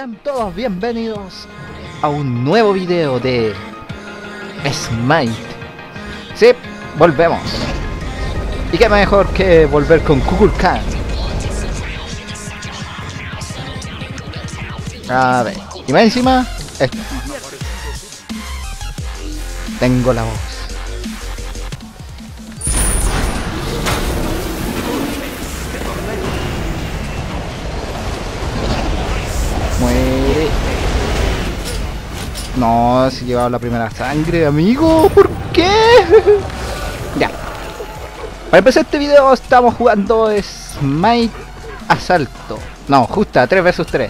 Sean todos bienvenidos a un nuevo video de Smite. Sí, volvemos. Y qué mejor que volver con Kukulkan. A ver, y más encima, esto. Tengo la voz. Muere. No, si llevaba la primera sangre, amigo. ¿Por qué? Ya. Para empezar este video estamos jugando Smite Asalto. No, justa, 3 vs 3.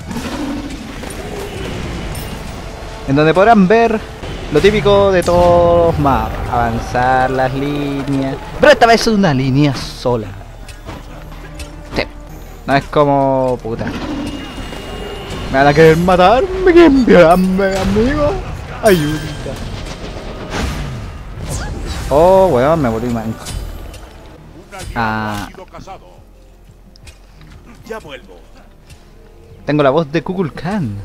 En donde podrán ver lo típico de todos los maps. Avanzar las líneas. Pero esta vez es una línea sola. Sí. No es como... puta. Me van a querer matar, me quieren violarme, amigo. Ayudita. Oh, weón, me volví manco. Ah. Ya vuelvo. Tengo la voz de Kukulkan.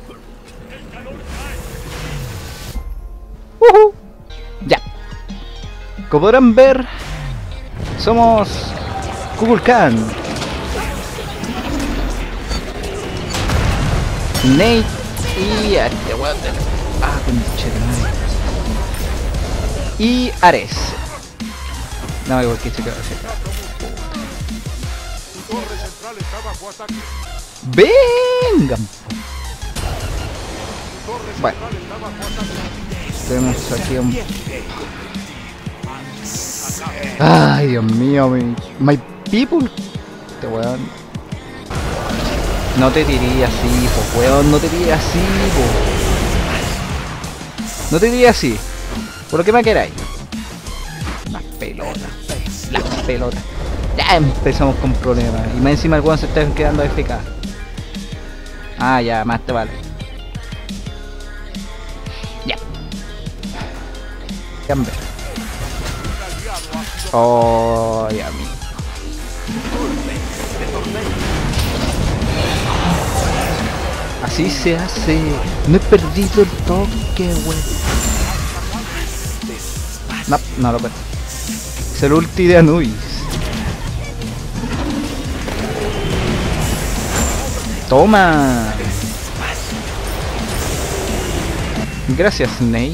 Ya. Como podrán ver, somos Kukulkan, Nate y este weón de... ah, conchetumare. Y Ares. No, igual que se quedó así. Tu torre central está bajo ataque. Vengan. Tu torre Bueno. central está bajo ataque. Tenemos aquí un... ay, Dios mío, my people. Este weón. No te tiré así, po, weón, no te tiré así, po. No te tiré así. Por lo que me queráis. Las pelotas. Las pelotas. Ya empezamos con problemas. Y más encima el weón se está quedando AFK. Ah, ya, más te vale. Ya. Cambia. Oh, ya, amigo. Así se hace. No he perdido el toque, wey. No, no lo perdí. Es el ulti de Anubis. Toma. Gracias, Nate.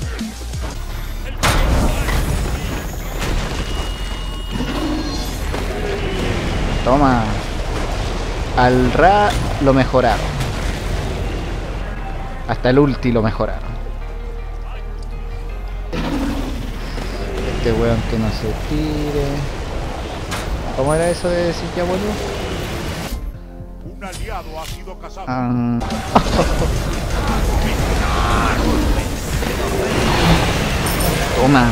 Toma. Al Ra lo mejoraron. Hasta el ulti lo mejoraron. Este weón que no se tire. ¿Cómo era eso de decir ya vuelvo? Un aliado ha sido cazado. Toma.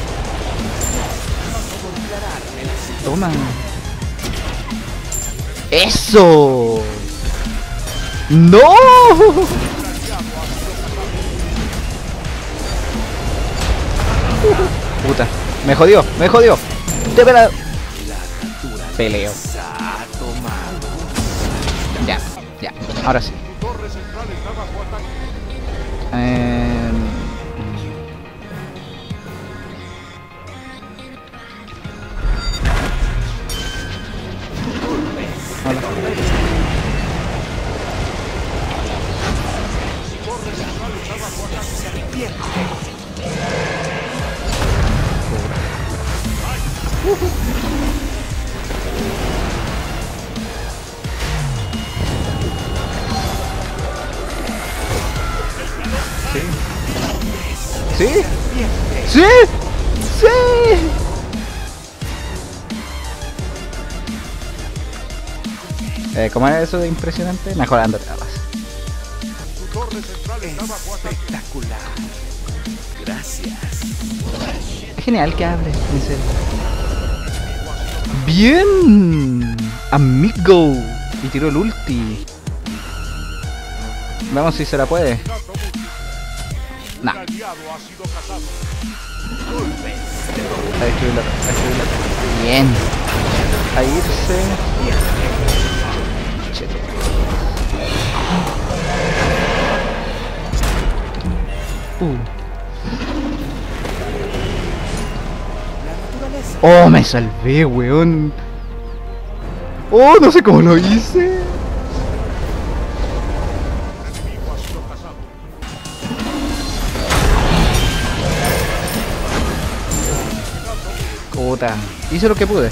Toma. ¡Eso! ¡No! Puta, me jodió, me jodió. Te pela... peleo. Ya, ya, ahora sí. Tu torre central está bajo ataque. Hola. Tu torre central está bajo ataque. ¿Sí? ¿Sí? ¡Sí! ¿Cómo era eso de impresionante? Mejorando la base. Tu torre central está bajo ataque. Espectacular. Gracias. Es genial que hable, en serio. ¡Bien! ¡Amigo! Y tiró el ulti. Vamos si se la puede. Nah. Un aliado ha sido cazado. A destruirla, a destruirla. Bien. A irse. Cheto. Oh, me salvé, weón. Oh, no sé cómo lo hice. Un enemigo ha sido cazado. Puta, hice lo que pude.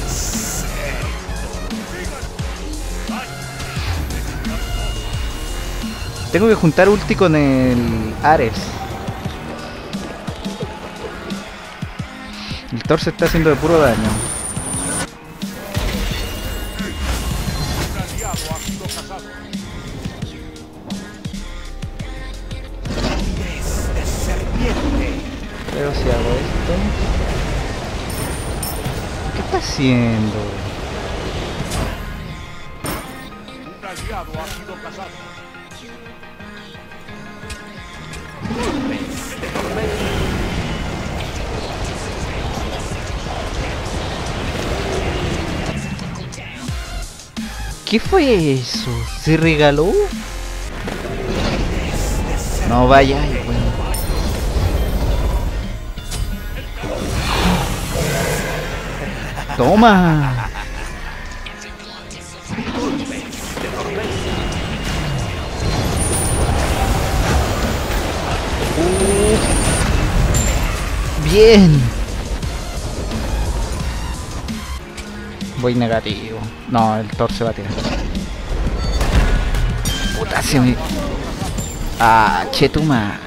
Tengo que juntar ulti con el Ares. El Thor se está haciendo de puro daño. Un aliado ha sido cazado. Pero si hago esto... ¿Qué está haciendo? Un aliado ha sido cazado. ¿Qué fue eso? ¿Se regaló? No vaya, weón. Toma. Bien. Voy negativo. No, el Thor se va a tirar. Puta, se me... Ah, che tu madre.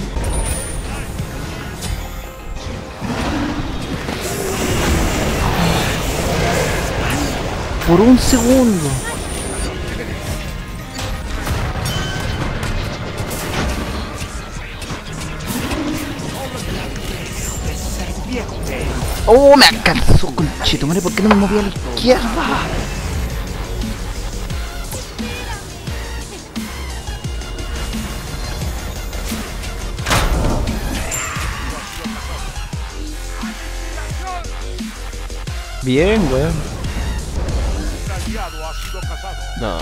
Por un segundo. Oh, me alcanzó, conchetumare, ¿por qué no me moví a la izquierda? Bien, weón. Un aliado ha sido cazado. No.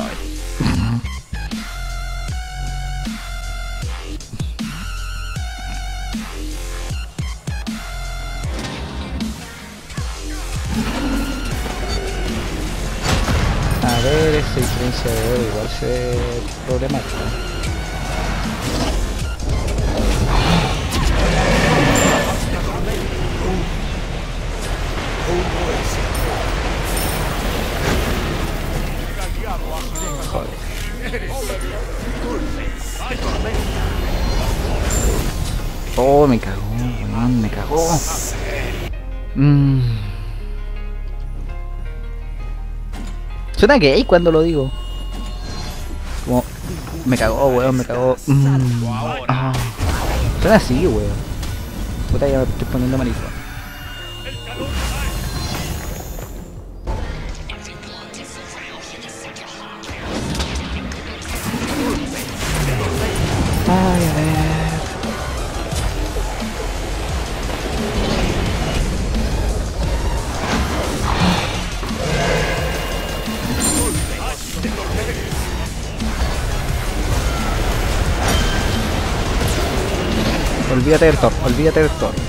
A ver, esa diferencia de oro igual se problemática. Un aliado ha sido cazado. Oh, me cagó, weón, me cagó. Suena gay cuando lo digo. Como, me cagó, weón, me cagó. Ah. Suena así, weón. Puta, ya me estoy poniendo malito. Ay, a ver. Olvídate del Thor, olvídate del Thor.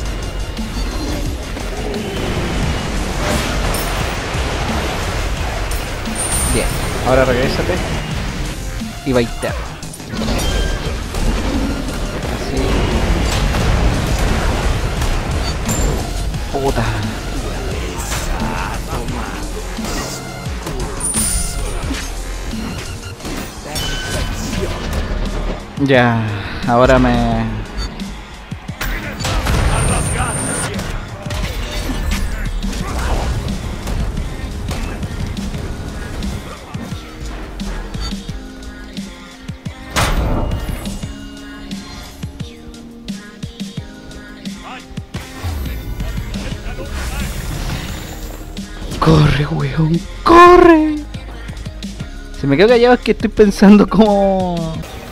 Bien, ahora regrésate y baitear. Así. Puta. Ya, ahora me... Corre, weón, corre. Se me quedó callado, es que estoy pensando como...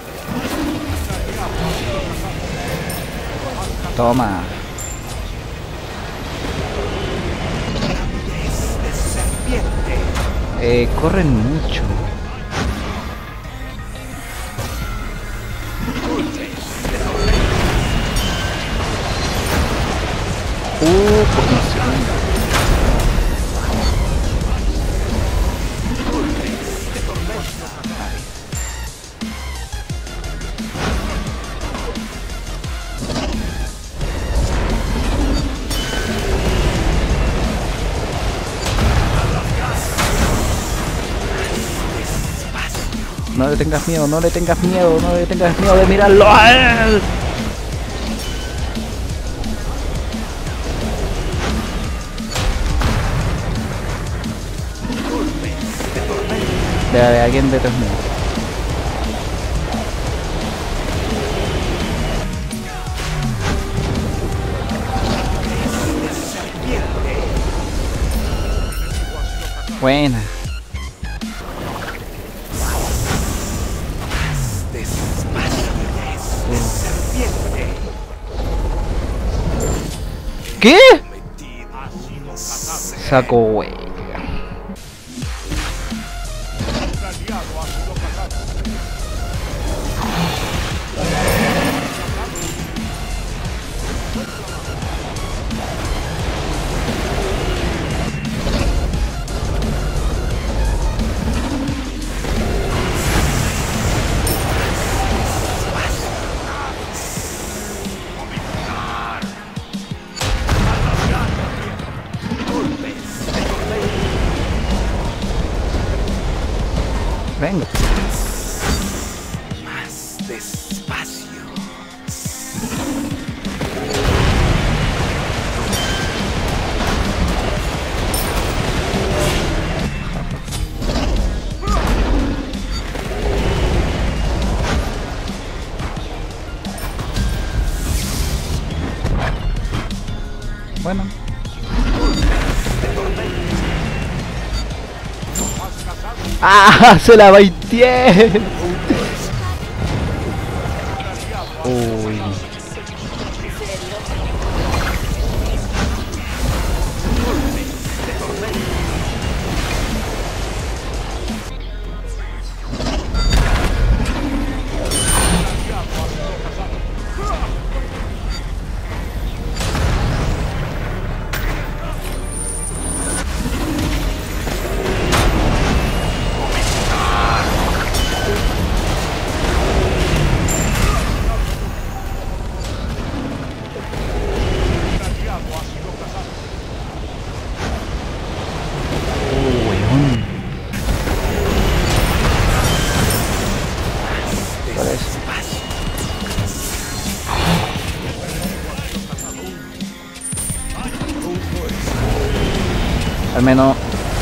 Toma. Corren mucho. por un segundo. No le tengas miedo, no le tengas miedo, no le tengas miedo de mirarlo a él. De alguien detrás mío. Buena. ¿Qué? Saco wey. Un aliado ha sido cazado. Venga. Más despacio. Bueno. ¡Ah! ¡Se la baiteé! Uy. Weón. ¿Cuál es? Al menos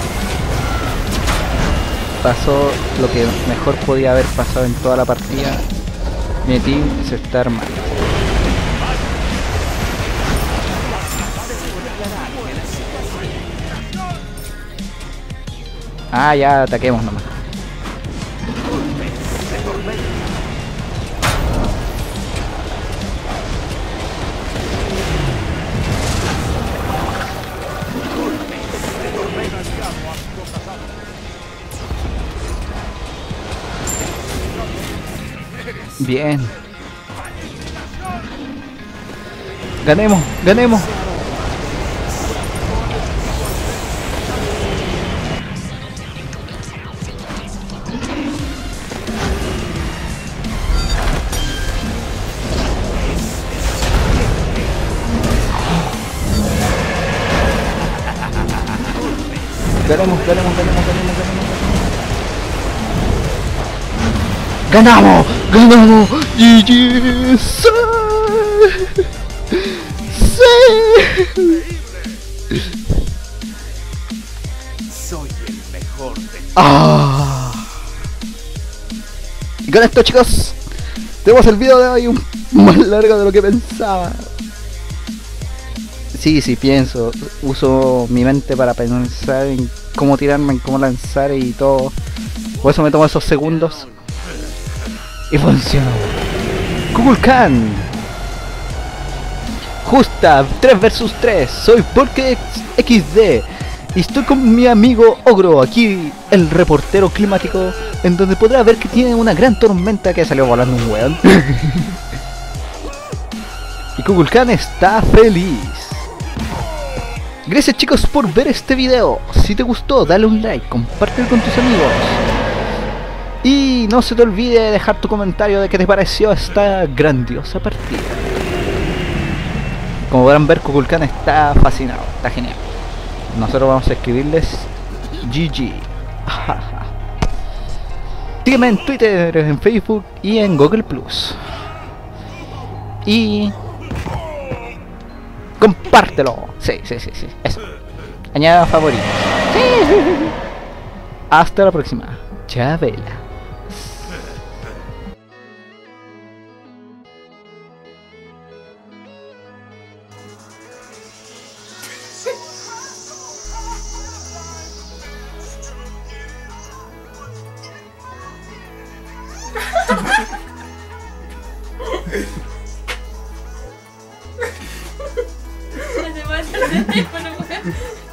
pasó lo que mejor podía haber pasado en toda la partida. Mi team se está armando. Ah, ya ataquemos nomás. Bien. Ganemos, ganemos. ¡Ganamos! ¡Ganamos! ¡GG! ¡Sí! ¡Sí! Soy el mejor de ¡Ah! Y con esto, chicos, tenemos el video de hoy más largo de lo que pensaba. Sí, pienso, uso mi mente para pensar en cómo tirarme, en cómo lanzar y todo. Por eso me tomo esos segundos. Y funcionó. Kukulkan. Justa, 3 vs 3. Soy Porque XD. Y estoy con mi amigo Ogro, aquí el reportero climático, en donde podrá ver que tiene una gran tormenta que salió volando un weón. Y Kukulkan está feliz. Gracias chicos por ver este video. Si te gustó, dale un like, compártelo con tus amigos. Y no se te olvide dejar tu comentario de qué te pareció esta grandiosa partida. Como podrán ver, Kukulkan está fascinado, está genial. Nosotros vamos a escribirles GG. Sígueme en Twitter, en Facebook y en Google Plus. Y compártelo. Sí, eso. Añada favoritos. Sí. Hasta la próxima. Chavela. Se va a hacer el teléfono,